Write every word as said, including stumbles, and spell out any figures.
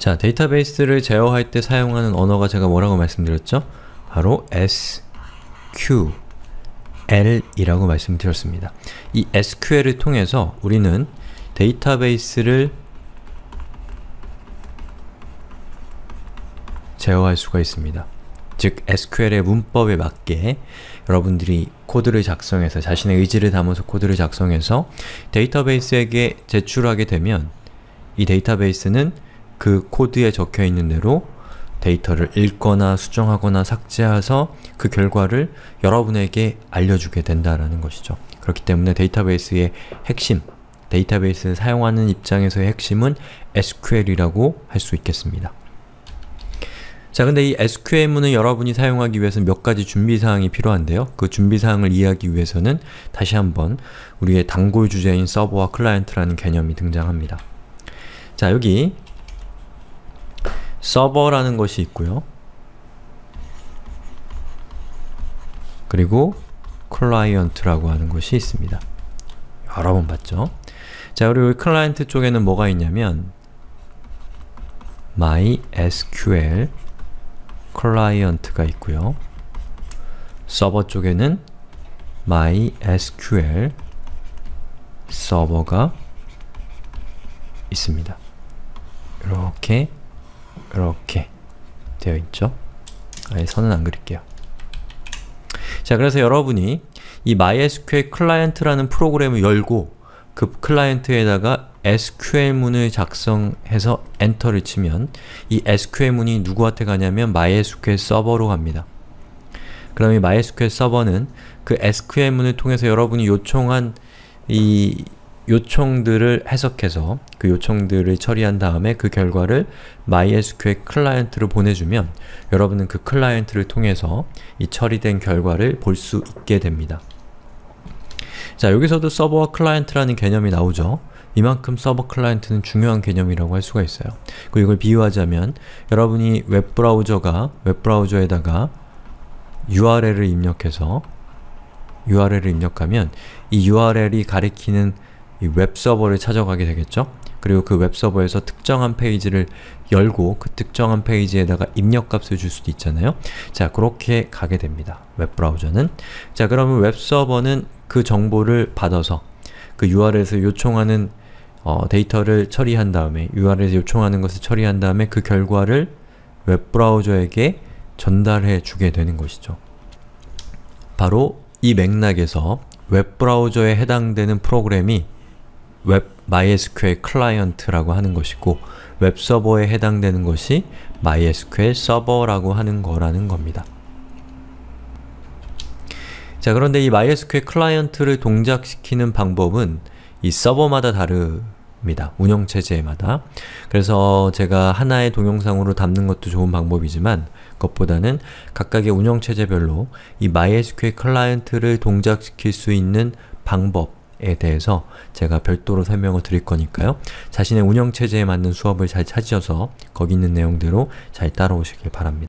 자, 데이터베이스를 제어할 때 사용하는 언어가 제가 뭐라고 말씀드렸죠? 바로 에스큐엘이라고 말씀드렸습니다. 이 에스큐엘을 통해서 우리는 데이터베이스를 제어할 수가 있습니다. 즉, 에스큐엘의 문법에 맞게 여러분들이 코드를 작성해서 자신의 의지를 담아서 코드를 작성해서 데이터베이스에게 제출하게 되면 이 데이터베이스는 그 코드에 적혀 있는 대로 데이터를 읽거나 수정하거나 삭제해서 그 결과를 여러분에게 알려주게 된다라는 것이죠. 그렇기 때문에 데이터베이스의 핵심, 데이터베이스를 사용하는 입장에서의 핵심은 에스큐엘이라고 할 수 있겠습니다. 자, 근데 이 에스큐엘문을 여러분이 사용하기 위해서는 몇 가지 준비사항이 필요한데요. 그 준비사항을 이해하기 위해서는 다시 한번 우리의 단골 주제인 서버와 클라이언트라는 개념이 등장합니다. 자, 여기 서버라는 것이 있고요. 그리고 클라이언트라고 하는 것이 있습니다. 여러 번 봤죠? 자, 그리고 클라이언트 쪽에는 뭐가 있냐면 MySQL 클라이언트가 있고요. 서버 쪽에는 MySQL 서버가 있습니다. 이렇게 이렇게 되어 있죠? 아예 선은 안 그릴게요. 자, 그래서 여러분이 이 MySQL 클라이언트라는 프로그램을 열고 그 클라이언트에다가 에스큐엘문을 작성해서 엔터를 치면 이 에스큐엘문이 누구한테 가냐면 MySQL 서버로 갑니다. 그럼 이 MySQL 서버는 그 에스큐엘문을 통해서 여러분이 요청한 이 요청들을 해석해서 그 요청들을 처리한 다음에 그 결과를 MySQL 클라이언트로 보내주면 여러분은 그 클라이언트를 통해서 이 처리된 결과를 볼 수 있게 됩니다. 자, 여기서도 서버와 클라이언트라는 개념이 나오죠. 이만큼 서버 클라이언트는 중요한 개념이라고 할 수가 있어요. 그리고 이걸 비유하자면 여러분이 웹브라우저가 웹브라우저에다가 유알엘을 입력해서 유알엘을 입력하면 이 유알엘이 가리키는 이 웹서버를 찾아가게 되겠죠? 그리고 그 웹서버에서 특정한 페이지를 열고 그 특정한 페이지에다가 입력값을 줄 수도 있잖아요? 자, 그렇게 가게 됩니다. 웹브라우저는. 자, 그러면 웹서버는 그 정보를 받아서 그 유알엘에서 요청하는 어, 데이터를 처리한 다음에 유알엘에서 요청하는 것을 처리한 다음에 그 결과를 웹브라우저에게 전달해 주게 되는 것이죠. 바로 이 맥락에서 웹브라우저에 해당되는 프로그램이 웹 MySQL 클라이언트라고 하는 것이고 웹서버에 해당되는 것이 MySQL 서버라고 하는 거라는 겁니다. 자, 그런데 이 MySQL 클라이언트를 동작시키는 방법은 이 서버마다 다릅니다. 운영체제마다. 그래서 제가 하나의 동영상으로 담는 것도 좋은 방법이지만 그것보다는 각각의 운영체제별로 이 MySQL 클라이언트를 동작시킬 수 있는 방법에 대해서 제가 별도로 설명을 드릴 거니까요. 자신의 운영체제에 맞는 수업을 잘 찾으셔서 거기 있는 내용대로 잘 따라오시길 바랍니다.